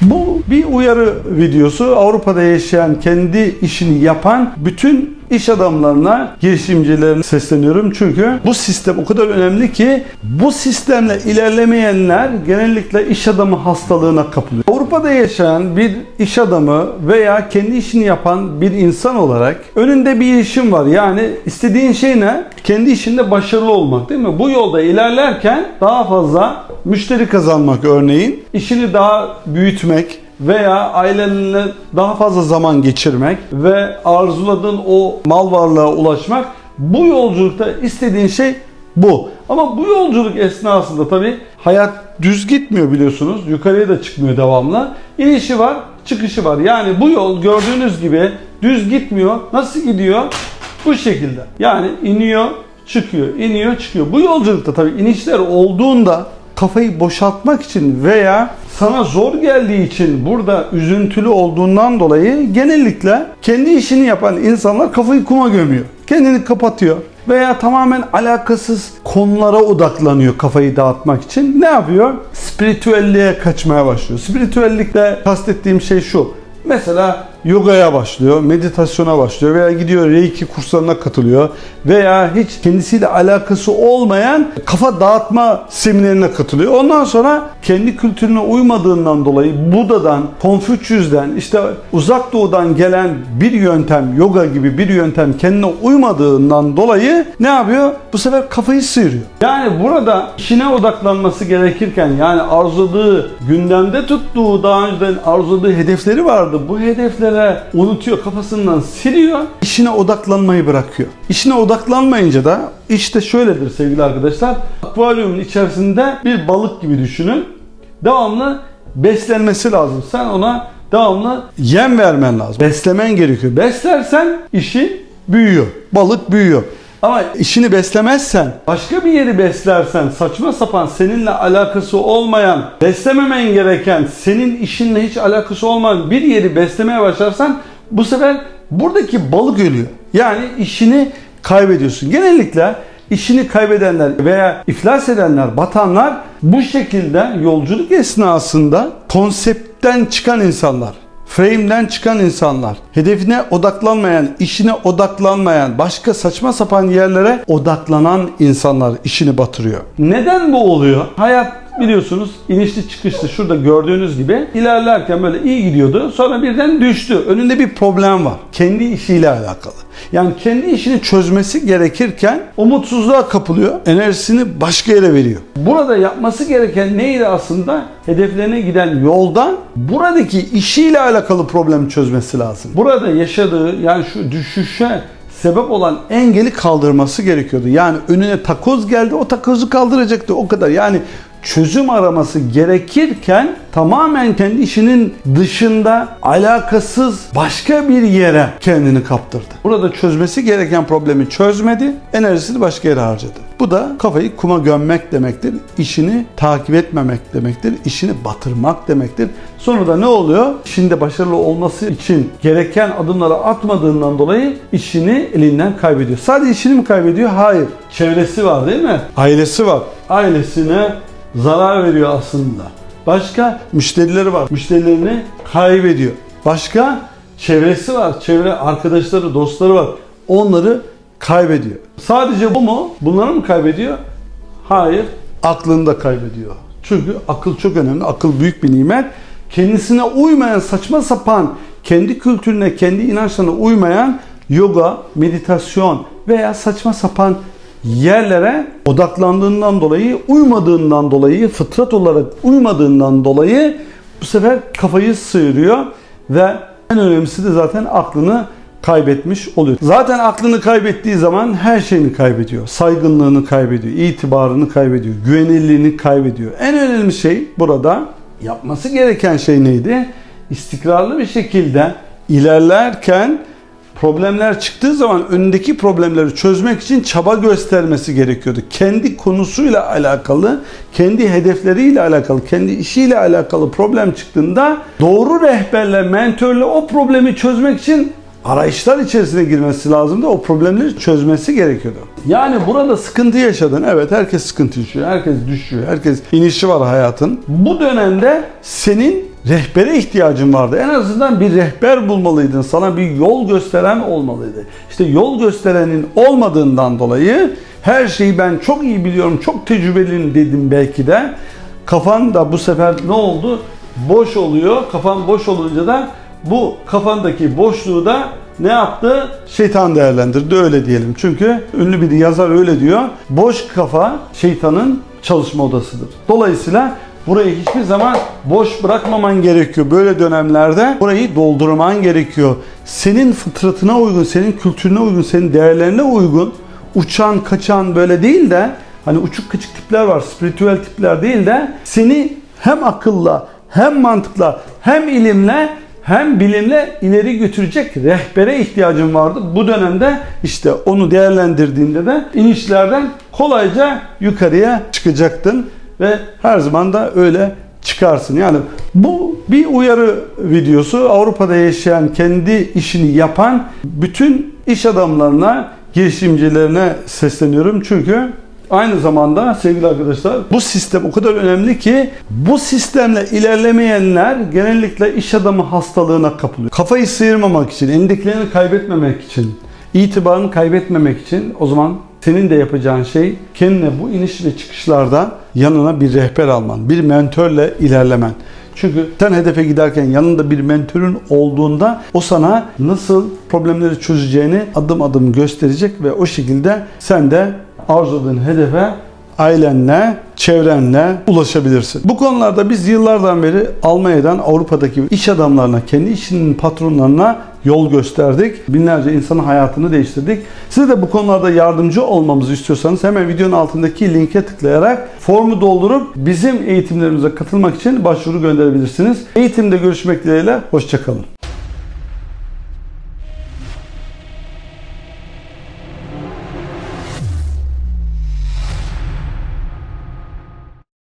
Bu bir uyarı videosu. Avrupa'da yaşayan, kendi işini yapan bütün iş adamlarına, girişimcilerine sesleniyorum. Çünkü bu sistem o kadar önemli ki bu sistemle ilerlemeyenler genellikle iş adamı hastalığına kapılıyor. Avrupa'da yaşayan bir iş adamı veya kendi işini yapan bir insan olarak önünde bir işin var. Yani istediğin şey ne? Kendi işinde başarılı olmak, değil mi? Bu yolda ilerlerken daha fazla müşteri kazanmak örneğin, işini daha büyütmek veya ailenle daha fazla zaman geçirmek ve arzuladığın o mal varlığa ulaşmak, bu yolculukta istediğin şey bu. Ama bu yolculuk esnasında tabii hayat düz gitmiyor biliyorsunuz. Yukarıya da çıkmıyor devamlı. İnişi var, çıkışı var. Yani bu yol gördüğünüz gibi düz gitmiyor. Nasıl gidiyor? Bu şekilde. Yani iniyor, çıkıyor, iniyor, çıkıyor. Bu yolculukta tabii inişler olduğunda kafayı boşaltmak için veya sana zor geldiği için, burada üzüntülü olduğundan dolayı genellikle kendi işini yapan insanlar kafayı kuma gömüyor. Kendini kapatıyor veya tamamen alakasız konulara odaklanıyor kafayı dağıtmak için. Ne yapıyor? Spiritüelliğe kaçmaya başlıyor. Spiritüellikte kastettiğim şey şu. Mesela yogaya başlıyor, meditasyona başlıyor veya gidiyor reiki kurslarına katılıyor veya hiç kendisiyle alakası olmayan kafa dağıtma seminerine katılıyor. Ondan sonra kendi kültürüne uymadığından dolayı Buda'dan, Konfüçyüs'den, işte Uzak Doğu'dan gelen bir yöntem, yoga gibi bir yöntem kendine uymadığından dolayı ne yapıyor? Bu sefer kafayı sıyırıyor. Yani burada işine odaklanması gerekirken, yani arzuladığı, gündemde tuttuğu, daha önceden arzuladığı hedefleri vardı. Bu hedefleri unutuyor, kafasından siliyor, işine odaklanmayı bırakıyor. İşine odaklanmayınca da işte şöyledir sevgili arkadaşlar. Akvaryumun içerisinde bir balık gibi düşünün. Devamlı beslenmesi lazım. Sen ona devamlı yem vermen lazım. Beslemen gerekiyor. Beslersen işi büyüyor. Balık büyüyor. Ama işini beslemezsen, başka bir yeri beslersen, saçma sapan seninle alakası olmayan, beslememen gereken, senin işinle hiç alakası olmayan bir yeri beslemeye başlarsan, bu sefer buradaki balık ölüyor. Yani işini kaybediyorsun. Genellikle işini kaybedenler veya iflas edenler, batanlar bu şekilde yolculuk esnasında konseptten çıkan insanlar. Frame'den çıkan insanlar, hedefine odaklanmayan, işine odaklanmayan, başka saçma sapan yerlere odaklanan insanlar işini batırıyor. Neden bu oluyor? Hayat biliyorsunuz inişli çıkışlı, şurada gördüğünüz gibi ilerlerken böyle iyi gidiyordu. Sonra birden düştü. Önünde bir problem var. Kendi işiyle alakalı. Yani kendi işini çözmesi gerekirken umutsuzluğa kapılıyor. Enerjisini başka yere veriyor. Burada yapması gereken neydi aslında? Hedeflerine giden yoldan buradaki işiyle alakalı problemi çözmesi lazım. Burada yaşadığı, yani şu düşüşe sebep olan engeli kaldırması gerekiyordu. Yani önüne takoz geldi, o takozu kaldıracaktı, o kadar. Yani çözüm araması gerekirken tamamen kendi işinin dışında alakasız başka bir yere kendini kaptırdı. Burada çözmesi gereken problemi çözmedi, enerjisini başka yere harcadı. Bu da kafayı kuma gömmek demektir. İşini takip etmemek demektir. İşini batırmak demektir. Sonra da ne oluyor? İşinde başarılı olması için gereken adımları atmadığından dolayı işini elinden kaybediyor. Sadece işini mi kaybediyor? Hayır. Çevresi var, değil mi? Ailesi var. Ailesine zarar veriyor aslında. Başka müşterileri var. Müşterilerini kaybediyor. Başka çevresi var. Çevre arkadaşları, dostları var. Onları kaybediyor. Sadece bu mu? Bunları mı kaybediyor? Hayır. Aklını da kaybediyor. Çünkü akıl çok önemli. Akıl büyük bir nimet. Kendisine uymayan, saçma sapan, kendi kültürüne, kendi inançlarına uymayan yoga, meditasyon veya saçma sapan yerlere odaklandığından dolayı, uymadığından dolayı, fıtrat olarak uymadığından dolayı bu sefer kafayı sıyırıyor ve en önemlisi de zaten aklını kaybetmiş oluyor. Zaten aklını kaybettiği zaman her şeyini kaybediyor. Saygınlığını kaybediyor, itibarını kaybediyor, güvenilirliğini kaybediyor. En önemli şey burada yapması gereken şey neydi? İstikrarlı bir şekilde ilerlerken problemler çıktığı zaman önündeki problemleri çözmek için çaba göstermesi gerekiyordu. Kendi konusuyla alakalı, kendi hedefleriyle alakalı, kendi işiyle alakalı problem çıktığında doğru rehberle, mentörle o problemi çözmek için arayışlar içerisine girmesi lazımdı. O problemleri çözmesi gerekiyordu. Yani burada sıkıntı yaşadın. Evet, herkes sıkıntı yaşıyor. Herkes düşüyor. Herkes inişi var hayatın. Bu dönemde senin rehbere ihtiyacın vardı. En azından bir rehber bulmalıydın. Sana bir yol gösteren olmalıydı. İşte yol gösterenin olmadığından dolayı her şeyi ben çok iyi biliyorum, çok tecrübeliyim dedim belki de. Kafan da bu sefer ne oldu? Boş oluyor. Kafan boş olunca da bu kafandaki boşluğu da ne yaptı? Şeytan değerlendirdi, öyle diyelim. Çünkü ünlü bir yazar öyle diyor. Boş kafa şeytanın çalışma odasıdır. Dolayısıyla burayı hiçbir zaman boş bırakmaman gerekiyor. Böyle dönemlerde burayı doldurman gerekiyor. Senin fıtratına uygun, senin kültürüne uygun, senin değerlerine uygun, uçan, kaçan böyle değil de, hani uçuk kaçık tipler var, spiritüel tipler değil de seni hem akılla, hem mantıkla, hem ilimle, hem bilimle ileri götürecek rehbere ihtiyacın vardı. Bu dönemde işte onu değerlendirdiğinde de inişlerden kolayca yukarıya çıkacaktın ve her zaman da öyle çıkarsın. Yani bu bir uyarı videosu. Avrupa'da yaşayan, kendi işini yapan bütün iş adamlarına, girişimcilerine sesleniyorum. Çünkü aynı zamanda sevgili arkadaşlar, bu sistem o kadar önemli ki bu sistemle ilerlemeyenler genellikle iş adamı hastalığına kapılıyor. Kafayı sıyırmamak için, elindekilerini kaybetmemek için, itibarını kaybetmemek için o zaman senin de yapacağın şey kendine bu iniş ve çıkışlarda yanına bir rehber alman, bir mentörle ilerlemen. Çünkü sen hedefe giderken yanında bir mentörün olduğunda o sana nasıl problemleri çözeceğini adım adım gösterecek ve o şekilde sen de arzuladığın hedefe ailenle, çevrenle ulaşabilirsin. Bu konularda biz yıllardan beri Almanya'dan Avrupa'daki iş adamlarına, kendi işinin patronlarına yol gösterdik. Binlerce insanın hayatını değiştirdik. Size de bu konularda yardımcı olmamızı istiyorsanız hemen videonun altındaki linke tıklayarak formu doldurup bizim eğitimlerimize katılmak için başvuru gönderebilirsiniz. Eğitimde görüşmek dileğiyle, hoşça kalın.